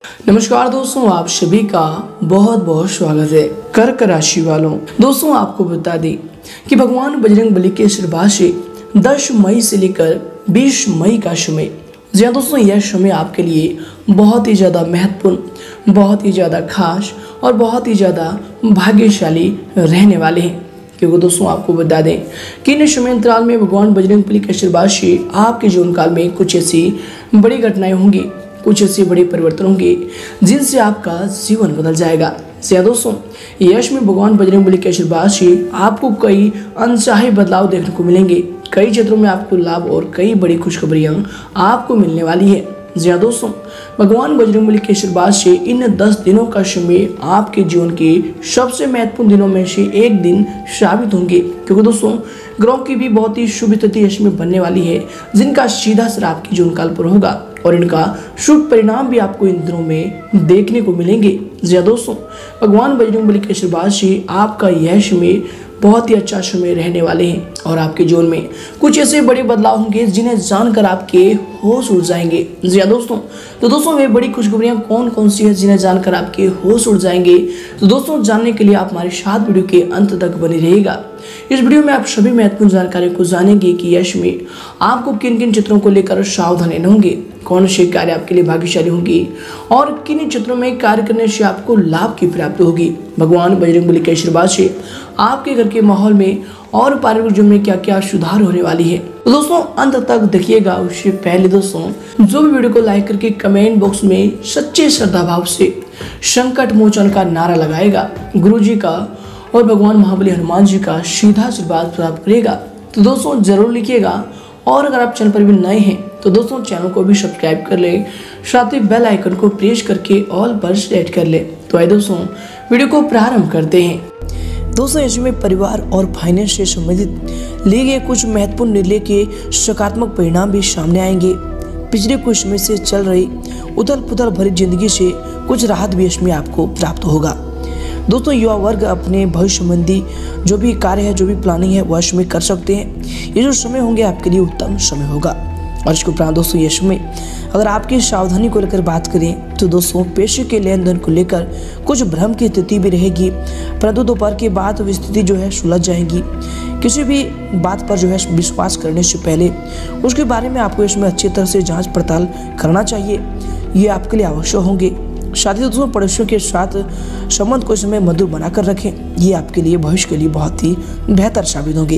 नमस्कार दोस्तों, आप सभी का बहुत बहुत स्वागत है। कर्क राशि वालों, दोस्तों आपको बता दें कि भगवान बजरंगबली के आशीर्वाद से 10 मई से लेकर 20 मई का समय, जी हाँ दोस्तों, यह समय आपके लिए बहुत ही ज़्यादा महत्वपूर्ण, बहुत ही ज़्यादा खास और बहुत ही ज़्यादा भाग्यशाली रहने वाले हैं। क्योंकि दोस्तों आपको बता दें कि इन समय अंतराल में भगवान बजरंगबली के आशीर्वाद से आपके जीवन काल में कुछ ऐसी बड़ी घटनाएं होंगी, कुछ ऐसे बड़े परिवर्तन होंगे जिनसे आपका जीवन बदल जाएगा। जी हाँ दोस्तों, यश में भगवान बजरंगबली के आशीर्वाद से आपको कई अनचाहे बदलाव देखने को मिलेंगे। कई क्षेत्रों में आपको लाभ और कई बड़ी खुशखबरियां आपको मिलने वाली है। जी हाँ दोस्तों, भगवान बजरंगबली के आशीर्वाद से इन 10 दिनों का समय आपके जीवन के सबसे महत्वपूर्ण दिनों में से एक दिन साबित होंगे। क्योंकि दोस्तों ग्रहों की भी बहुत ही शुभ स्थिति इसमें बनने वाली है, जिनका सीधा असर आपके जीवन काल पर होगा और इनका शुभ परिणाम भी आपको इन दिनों में देखने को मिलेंगे। जी हाँ दोस्तों, भगवान बजरंगबली के आशीर्वाद से आपका यह समय बहुत ही अच्छा समय रहने वाले हैं और आपके जीवन में कुछ ऐसे बड़े बदलाव होंगे जिन्हें जानकर आपके होश उड़ जाएंगे। जी हाँ दोस्तों, तो दोस्तों वे बड़ी खुशखबरियां कौन कौन सी है जिन्हें जानकर आपके होश उड़ जाएंगे, तो दोस्तों जानने के लिए आप हमारे साथ वीडियो के अंत तक बने रहिएगा। इस वीडियो में आप सभी महत्वपूर्ण जानकारी को जानेंगे कि यश में आपको किन किन चित्रों को लेकर सावधान रहना होंगे, कौन से कार्य आपके लिए भाग्यशाली होंगे और किन क्षेत्रों में कार्य करने से आपको लाभ की प्राप्ति होगी। भगवान बजरंगबली के आशीर्वाद से आपके घर के माहौल में और पारिवारिक जीवन में क्या क्या सुधार होने वाली है, तो दोस्तों अंत तक देखिएगा। उससे पहले दोस्तों जो भी वीडियो को लाइक करके कमेंट बॉक्स में सच्चे श्रद्धा भाव से संकट मोचन का नारा लगाएगा, गुरु जी का और भगवान महाबली हनुमान जी का सीधा आशीर्वाद प्राप्त करेगा, तो दोस्तों जरूर लिखिएगा। और अगर आप चैनल पर भी नए हैं तो दोस्तों चैनल को भी सब्सक्राइब कर ले, साथ ही बेल आइकन को प्रेस करके ऑल पर सेट कर ले। तो आइए दोस्तों वीडियो को प्रारंभ करते हैं। दोस्तों इसमें परिवार और फाइनेंस से संबंधित लिए गए कुछ महत्वपूर्ण निर्णय के सकारात्मक परिणाम भी सामने आएंगे। पिछले कुछ समय से चल रही उथल पुथल भरी जिंदगी से कुछ राहत भी इसमें आपको प्राप्त होगा। दोस्तों युवा वर्ग अपने भविष्य संबंधी जो भी कार्य है, जो भी प्लानिंग है वह इसमें कर सकते हैं। ये जो समय होंगे आपके लिए उत्तम समय होगा। और इसके उपरांत दोस्तों ये समय अगर आपकी सावधानी को लेकर बात करें तो दोस्तों पैसे के लेन देन को लेकर कुछ भ्रम की स्थिति भी रहेगी, परंतु दोपहर के बाद वह स्थिति जो है सुलझ जाएगी। किसी भी बात पर जो है विश्वास करने से पहले उसके बारे में आपको इसमें अच्छी तरह से जांच पड़ताल करना चाहिए, ये आपके लिए आवश्यक होंगे। साथ ही दोस्तों पड़ोसियों के साथ संबंध को समय मधुर बनाकर रखें, ये आपके लिए भविष्य के लिए बहुत ही बेहतर साबित होंगे।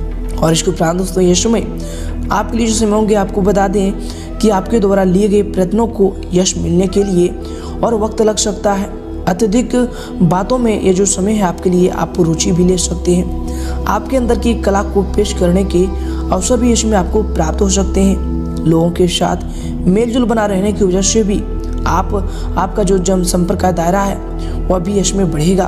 और इसके उपरांत दोस्तों ये समय आपके लिए जो समय होंगे, आपको बता दें कि आपके द्वारा लिए गए प्रयत्नों को यश मिलने के लिए और वक्त लग सकता है। अत्यधिक बातों में ये जो समय है आपके लिए आप रुचि भी ले सकते हैं। आपके अंदर की कला को पेश करने के अवसर भी इसमें आपको प्राप्त हो सकते हैं। लोगों के साथ मेलजोल बना रहने की वजह से भी आपका जो जन संपर्क का दायरा है वह भी यश में बढ़ेगा।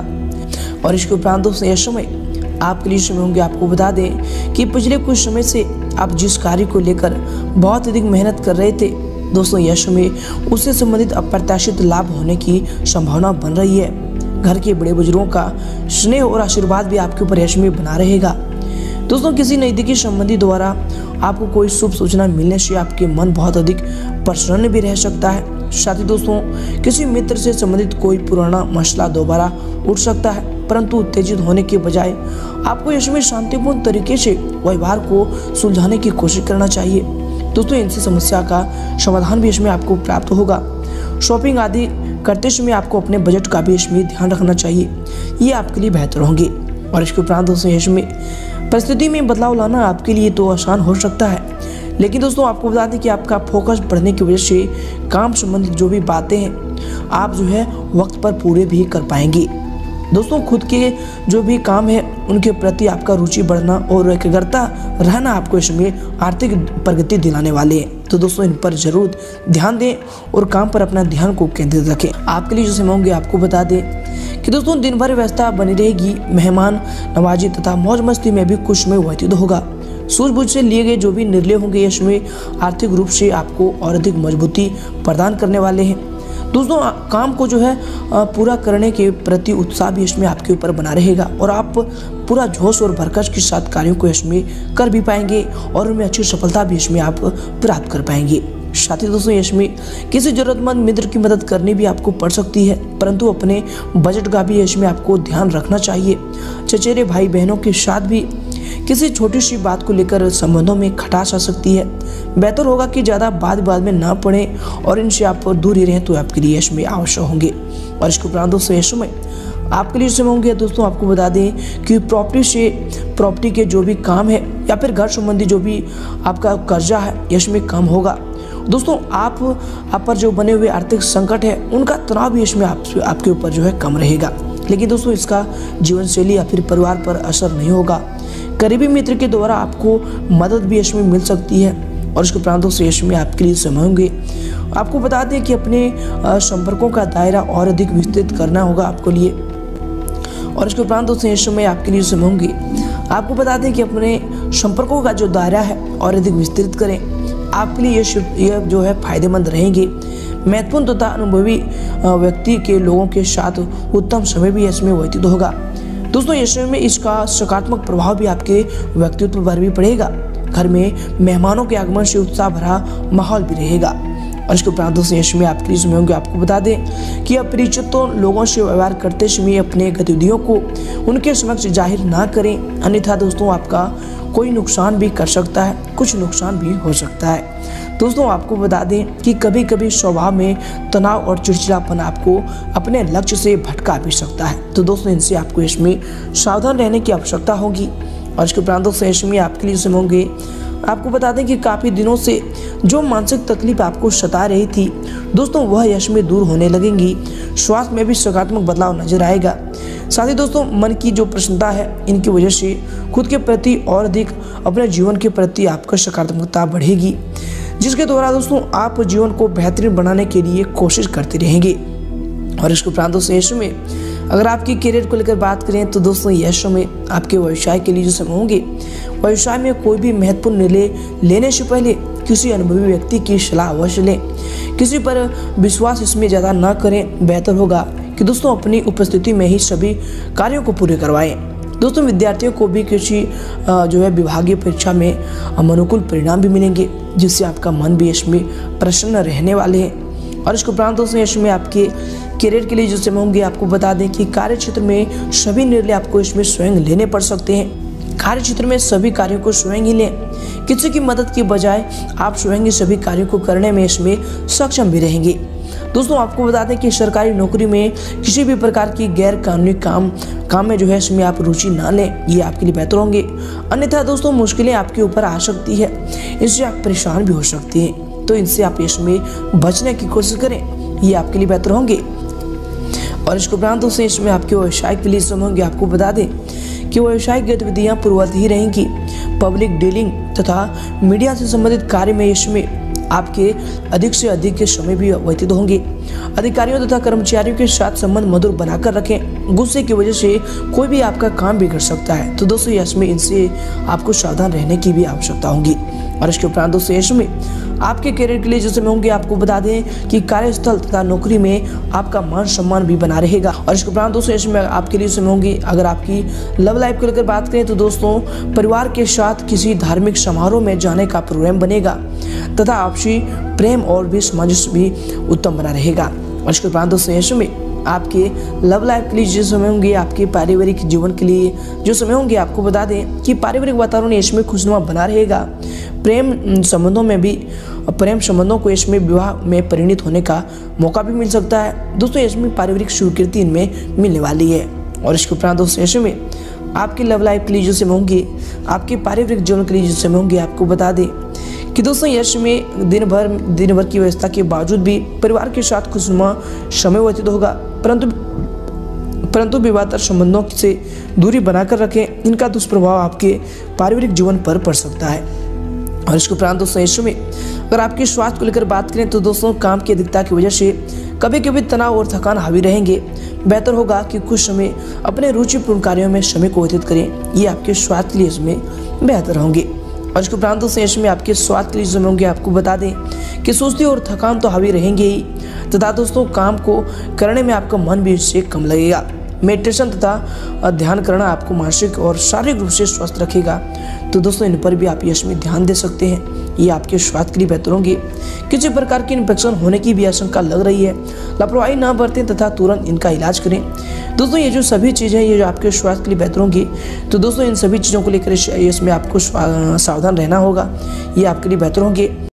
और इसके उपरांत दोस्तों यश में आपके लिए समय होंगे, आपको बता दें कि पिछले कुछ समय से आप जिस कार्य को लेकर बहुत अधिक मेहनत कर रहे थे दोस्तों यश में उससे संबंधित अप्रत्याशित लाभ होने की संभावना बन रही है। घर के बड़े बुजुर्गों का स्नेह और आशीर्वाद भी आपके ऊपर यश में बना रहेगा। दोस्तों किसी नजदीकी संबंधी द्वारा आपको कोई शुभ सूचना मिलने से आपके मन बहुत अधिक प्रसन्न भी रह सकता है। साथ ही दोस्तों किसी मित्र से संबंधित कोई पुराना मसला दोबारा उठ सकता है, परंतु उत्तेजित होने के बजाय आपको इसमें शांतिपूर्ण तरीके से व्यवहार को सुलझाने की कोशिश करना चाहिए। दोस्तों इनसे समस्या का समाधान भी इसमें आपको प्राप्त होगा। शॉपिंग आदि करते समय आपको अपने बजट का भी इसमें ध्यान रखना चाहिए, ये आपके लिए बेहतर होंगे। और इसके उपरांत दोस्तों इसमें परिस्थिति में बदलाव लाना आपके लिए तो आसान हो सकता है, लेकिन दोस्तों आपको बता दें कि आपका फोकस बढ़ने की वजह से काम संबंधित जो भी बातें हैं आप जो है वक्त पर पूरे भी कर पाएंगे। दोस्तों खुद के जो भी काम है उनके प्रति आपका रुचि बढ़ना और एकाग्रता रहना आपको इसमें आर्थिक प्रगति दिलाने वाले हैं, तो दोस्तों इन पर जरूर ध्यान दें और काम पर अपना ध्यान को केंद्रित रखें। आपके लिए जो समय होंगे, आपको बता दें कि दोस्तों दिन भर व्यवस्था बनी रहेगी। मेहमान नवाजी तथा मौज मस्ती में भी कुछ समय व्यतीत होगा। सूझबूझ से लिए गए जो भी निर्णय होंगे इसमें आर्थिक रूप से आपको और अधिक मजबूती प्रदान करने वाले हैं। दोस्तों काम को जो है पूरा करने के प्रति उत्साह भी इसमें आपके ऊपर बना रहेगा और आप पूरा जोश और बरकस के साथ कार्यों को इसमें कर भी पाएंगे और उनमें अच्छी सफलता भी इसमें आप प्राप्त कर पाएंगे। साथ ही दोस्तों यश में किसी जरूरतमंद मित्र की मदद करनी भी आपको पड़ सकती है, परंतु अपने बजट का भी यश में आपको ध्यान रखना चाहिए। चचेरे भाई बहनों के साथ भी किसी छोटी सी बात को लेकर संबंधों में खटास आ सकती है। बेहतर होगा कि ज़्यादा बात में ना पड़े और इनसे आप दूर ही रहें तो आपके लिए यश में आवश्यक होंगे। और इसके उपरांत दोस्तों यश में आपके लिए समय होंगे दोस्तों, आपको बता दें कि प्रॉपर्टी के जो भी काम है या फिर घर संबंधी जो भी आपका कर्जा है यश में कम होगा। दोस्तों आप पर जो बने हुए आर्थिक संकट है उनका तनाव भी यश में आपके ऊपर जो है कम रहेगा। लेकिन दोस्तों इसका जीवन शैली या फिर परिवार पर असर नहीं होगा। करीबी मित्र के द्वारा आपको मदद भी यश में मिल सकती है। और इसके उपरांत दोस्तों यश में आपके लिए समय होंगे। आपको बता दें कि अपने संपर्कों का दायरा और अधिक विस्तृत करना होगा आपको लिए। और इसके उपरांत दोस्तों यश में आपके लिए समय होंगे। आपको बता दें कि अपने संपर्कों का जो दायरा है और अधिक विस्तृत करें। आपके लिए यह जो है फायदेमंद रहेंगे। महत्वपूर्ण तथा अनुभवी व्यक्ति के लोगों के साथ उत्तम समय भी यश में व्यतीत होगा। दोस्तों यश में इसका सकारात्मक प्रभाव भी आपके व्यक्तित्व पर भी पड़ेगा। घर में मेहमानों के आगमन से उत्साह भरा माहौल भी रहेगा। और इसके उपरांत दोस्तों यश में आपके लिए समय होंगे। आपको बता दें कि अपरिचित लोगों से व्यवहार करते समय अपने गतिविधियों को उनके समक्ष जाहिर ना करें, अन्यथा दोस्तों आपका कोई नुकसान भी कर सकता है, कुछ नुकसान भी हो सकता है। दोस्तों आपको बता दें कि कभी कभी स्वभाव में तनाव और चिड़चिड़ापन आपको अपने लक्ष्य से भटका भी सकता है। तो दोस्तों इनसे आपको इसमें सावधान रहने की आवश्यकता होगी। और इसके उपरांत दोस्तों यश में आपके लिए समय होंगे। आपको बता दें कि काफ़ी दिनों से जो मानसिक तकलीफ आपको सता रही थी दोस्तों वह यश में दूर होने लगेंगी। स्वास्थ्य में भी सकारात्मक बदलाव नजर आएगा। साथ ही दोस्तों मन की जो प्रसन्नता है इनकी वजह से खुद के प्रति और अधिक अपने जीवन के प्रति आपका सकारात्मकता बढ़ेगी, जिसके द्वारा दोस्तों आप जीवन को बेहतरीन बनाने के लिए कोशिश करते रहेंगे। और इसके उपरांत दोस्तों यश में अगर आपकी करियर को लेकर बात करें तो दोस्तों यश में आपके व्यवसाय के लिए जो समय होंगे, व्यवसाय में कोई भी महत्वपूर्ण निर्णय लेने से पहले किसी अनुभवी व्यक्ति की सलाह अवश्य लें। किसी पर विश्वास इसमें ज़्यादा ना करें। बेहतर होगा कि दोस्तों अपनी उपस्थिति में ही सभी कार्यों को पूरे करवाएं। दोस्तों विद्यार्थियों को भी किसी जो है विभागीय परीक्षा में अनुकूल परिणाम भी मिलेंगे, जिससे आपका मन भी इसमें प्रसन्न रहने वाले हैं। और इसके उपरांत दोस्तों इसमें आपके करियर के लिए जो समय होंगे, आपको बता दें कि कार्य क्षेत्र में सभी निर्णय आपको इसमें स्वयं लेने पड़ सकते हैं। कार्य क्षेत्र में सभी कार्यों को स्वयं ही लें। किसी की मदद के बजाय आप स्वयं ही सभी कार्यों को करने में इसमें सक्षम भी रहेंगे। दोस्तों आपको बता दें कि सरकारी नौकरी में किसी भी प्रकार की गैर कानूनी काम में जो है इसमें आप रुचि ना लें, ये आपके लिए बेहतर होंगे। अन्यथा दोस्तों मुश्किलें आपके ऊपर आ सकती है, इससे आप परेशान भी हो सकते हैं। तो इनसे आप इसमें बचने की कोशिश करें, ये आपके लिए बेहतर होंगे। और इसके उपरांत दोस्तों इसमें आपके व्यवसाय के लिए समय होंगे। आपको बता दें कि व्यवसायिक गतिविधियां पूर्ववत ही रहेंगी। पब्लिक डीलिंग तथा मीडिया से संबंधित कार्य में इसमें आपके अधिक से अधिक के समय भी व्यतीत होंगे। अधिकारियों तथा कर्मचारियों के साथ संबंध मधुर बनाकर रखें। गुस्से की वजह से कोई भी आपका काम बिगड़ सकता है। तो दोस्तों इसमें इनसे आपको सावधान रहने की भी आवश्यकता होगी। और इसके उपरांत दोस्तों इसमें आपके करियर के लिए जो समय होंगे, आपको बता दें कि कार्यस्थल तथा नौकरी में आपका मान सम्मान भी बना रहेगा। और इसके उपरांत दोस्तों इसमें आपके लिए समय होंगे। अगर आपकी लव लाइफ को लेकर बात करें तो दोस्तों परिवार के साथ किसी धार्मिक समारोह में जाने का प्रोग्राम बनेगा तथा आपसी प्रेम और भी सामंजस्य भी उत्तम बना रहेगा। और इसके उपरांत दोस्तों इसमें आपके लव लाइफ के लिए जो समय होंगे, आपके पारिवारिक जीवन के लिए जो समय होंगे, आपको बता दें कि पारिवारिक वातावरण इसमें खुशनुमा बना रहेगा। प्रेम संबंधों को इसमें विवाह में परिणित होने का मौका भी मिल सकता है। दोस्तों इसमें पारिवारिक स्वीकृति इनमें मिलने वाली है। और इसके उपरांत दोस्तों इसमें आपकी लव लाइफ के लिए जो समय होंगे, आपके पारिवारिक जीवन के लिए जो समय होंगे, आपको बता दें कि दोस्तों यश में दिन भर की व्यवस्था के बावजूद भी परिवार के साथ खुशनुमा समय व्यतीत होगा, परंतु विवादास्पद संबंधों से दूरी बनाकर रखें। इनका दुष्प्रभाव आपके पारिवारिक जीवन पर पड़ सकता है। और इसके उपरांत दोस्तों इसमें अगर आपके स्वास्थ्य को लेकर बात करें तो दोस्तों काम की अधिकता की वजह से कभी कभी तनाव और थकान हावी रहेंगे। बेहतर होगा कि कुछ समय अपने रुचिपूर्ण कार्यों में समय को व्यतीत करें, ये आपके स्वास्थ्य के लिए इसमें बेहतर होंगे। और इसके उपरांत दोस्तों इसमें आपके स्वास्थ्य के लिए समय होंगे, आपको बता दें कि सुस्ती और थकान तो हावी रहेंगे ही तथा दोस्तों काम को करने में आपका मन भी इससे कम लगेगा। मेडिटेशन तथा ध्यान करना आपको मानसिक और शारीरिक रूप से स्वस्थ रखेगा। तो दोस्तों इन पर भी आप यश में ध्यान दे सकते हैं, ये आपके स्वास्थ्य के लिए बेहतर होंगे। किसी प्रकार की इन्फेक्शन होने की भी आशंका लग रही है, लापरवाही ना बरतें तथा तुरंत इनका इलाज करें। दोस्तों ये जो सभी चीज़ें ये जो आपके स्वास्थ्य के लिए बेहतर होंगी, तो दोस्तों इन सभी चीज़ों को लेकर इसमें आपको सावधान रहना होगा, ये आपके लिए बेहतर होंगे।